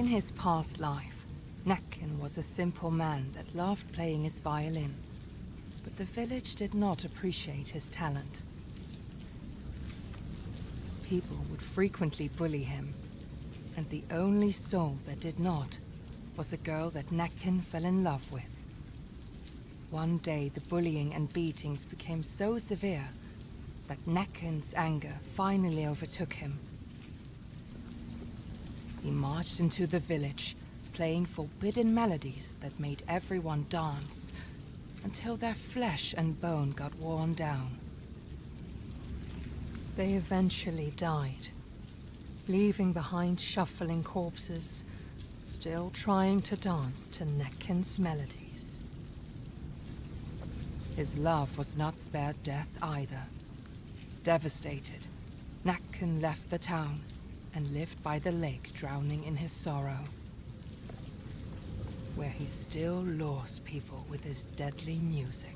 In his past life, Nakken was a simple man that loved playing his violin, but the village did not appreciate his talent. People would frequently bully him, and the only soul that did not was a girl that Nakken fell in love with. One day, the bullying and beatings became so severe that Nakken's anger finally overtook him. He marched into the village, playing forbidden melodies that made everyone dance, until their flesh and bone got worn down. They eventually died, leaving behind shuffling corpses, still trying to dance to Nakken's melodies. His love was not spared death either. Devastated, Nakken left the town and lived by the lake, drowning in his sorrow, where he still lures people with his deadly music.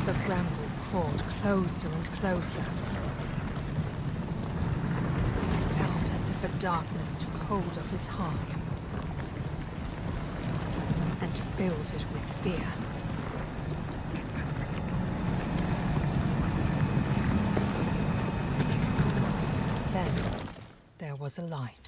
the bramble crawled closer and closer, he felt as if a darkness took hold of his heart and filled it with fear. Then there was a light.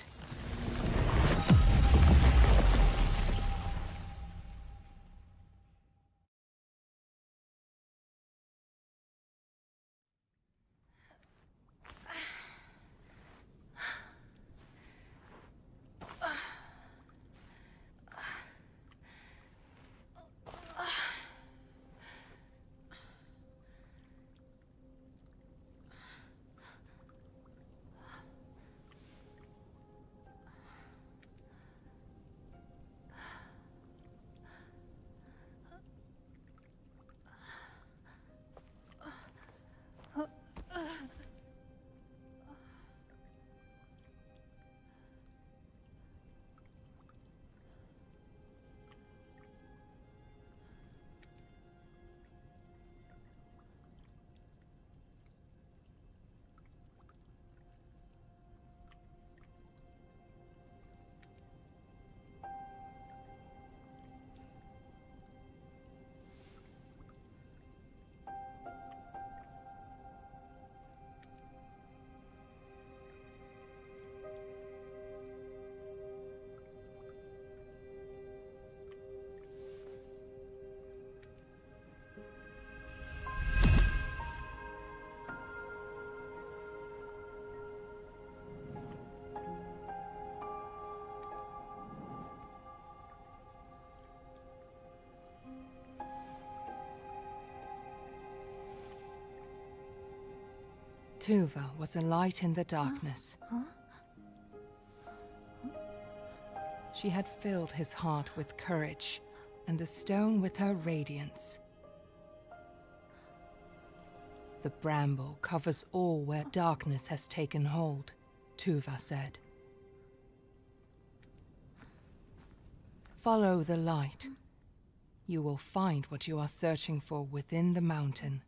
Tuva was a light in the darkness. She had filled his heart with courage, and the stone with her radiance. The bramble covers all where darkness has taken hold, Tuva said. Follow the light. You will find what you are searching for within the mountain.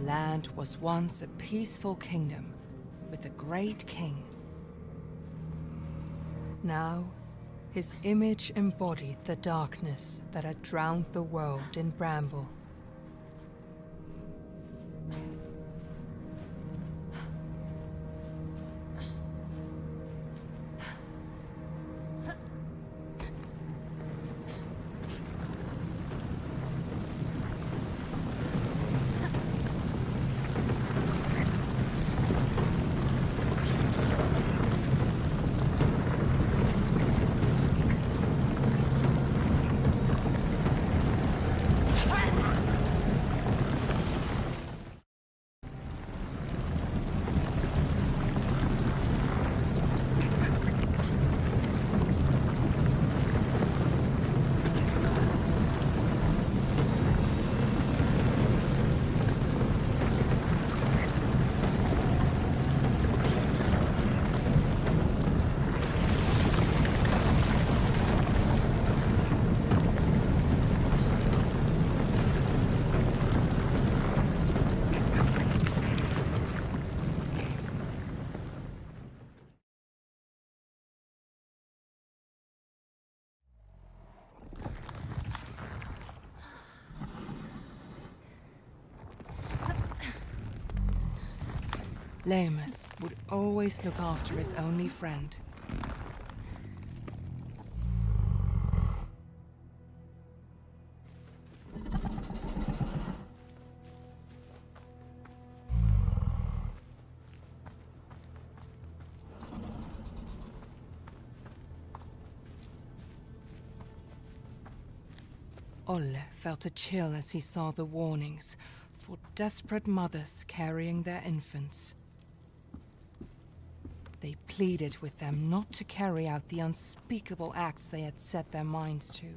land was once a peaceful kingdom with a great king. Now, his image embodied the darkness that had drowned the world in Bramble. Lemus would always look after his only friend. Olle felt a chill as he saw the warnings for desperate mothers carrying their infants. They pleaded with them not to carry out the unspeakable acts they had set their minds to.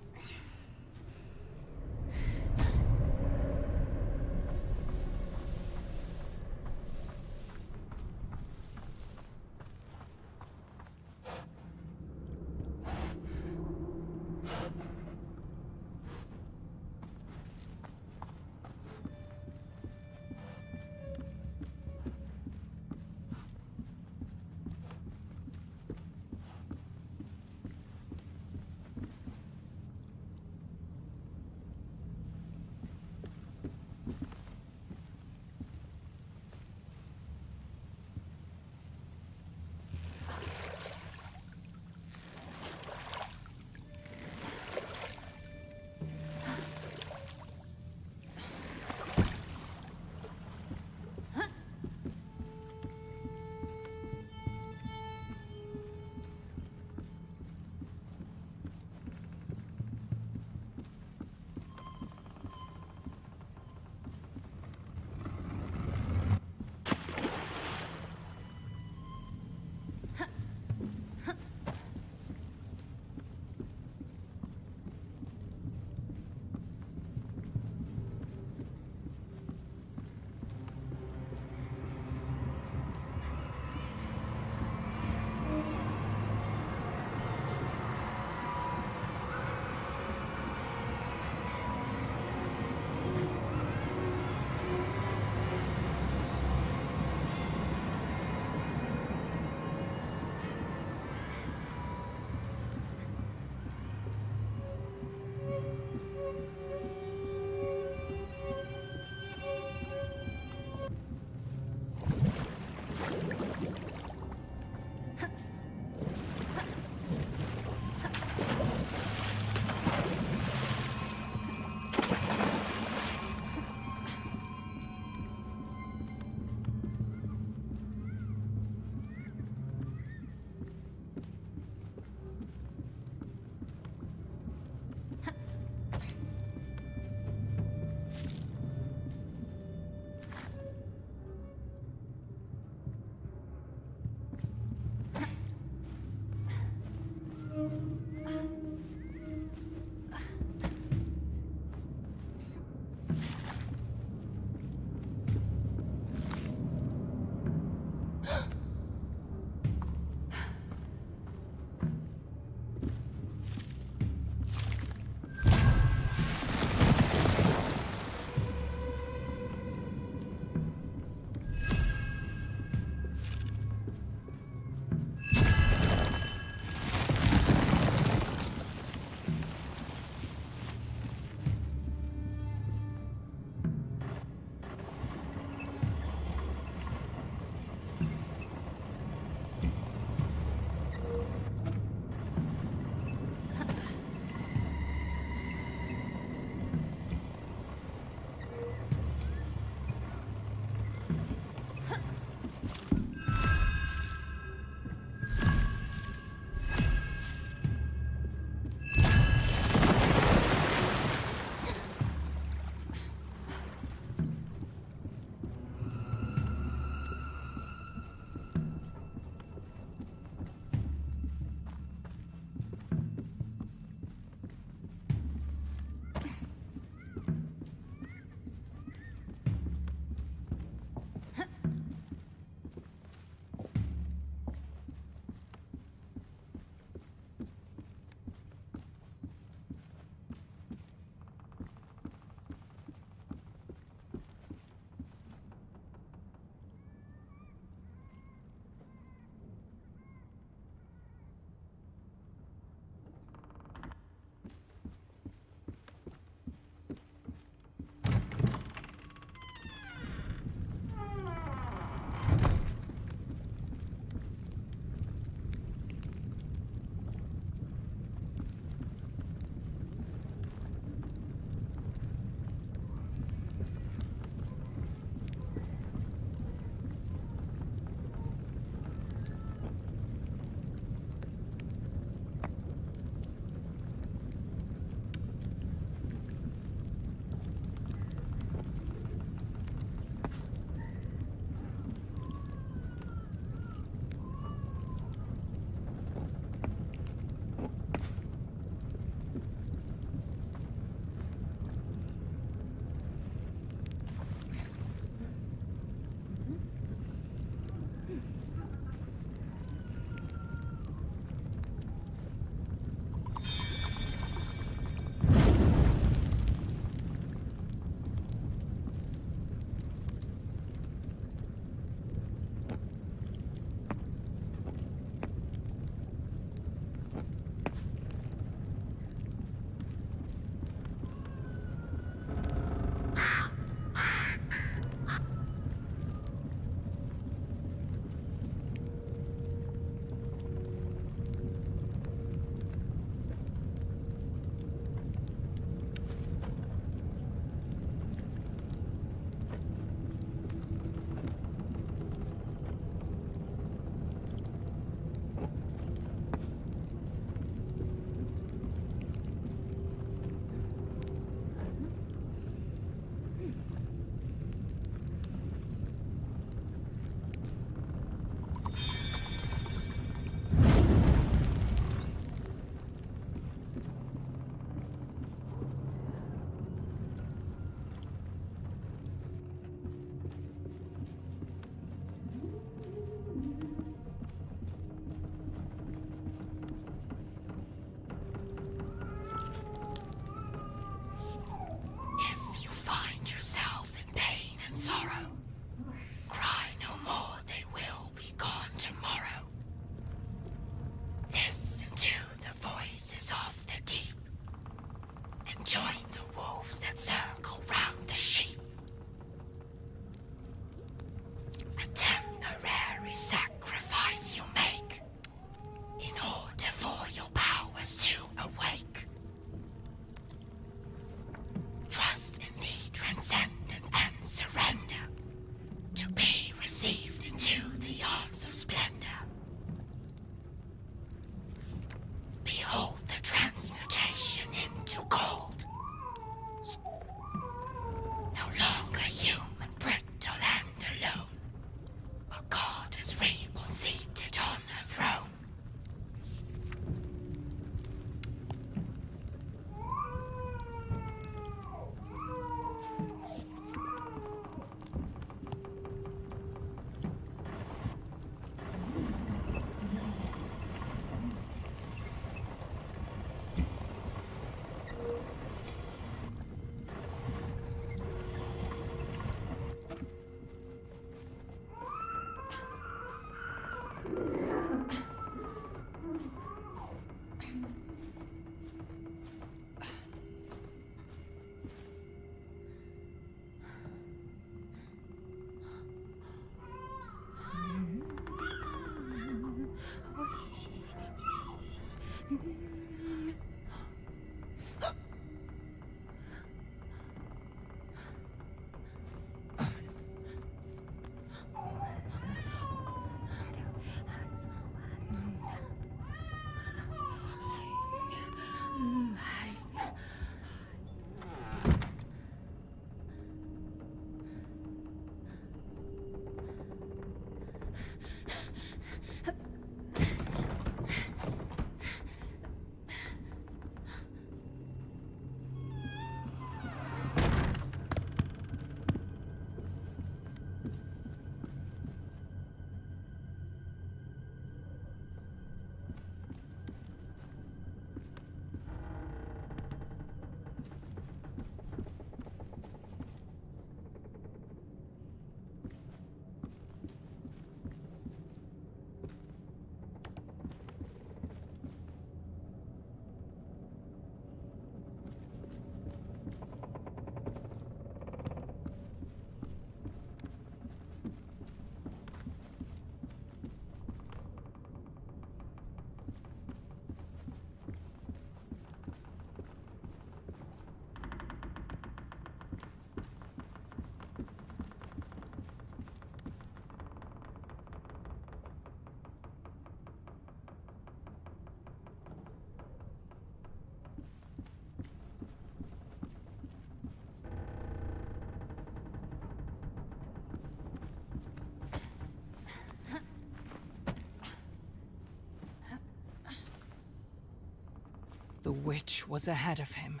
The witch was ahead of him.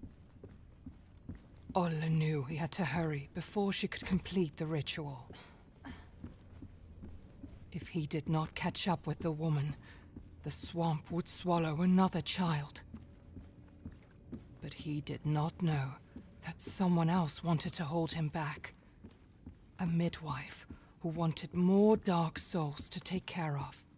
Olle knew he had to hurry before she could complete the ritual. If he did not catch up with the woman, the swamp would swallow another child. But he did not know that someone else wanted to hold him back. A midwife who wanted more dark souls to take care of.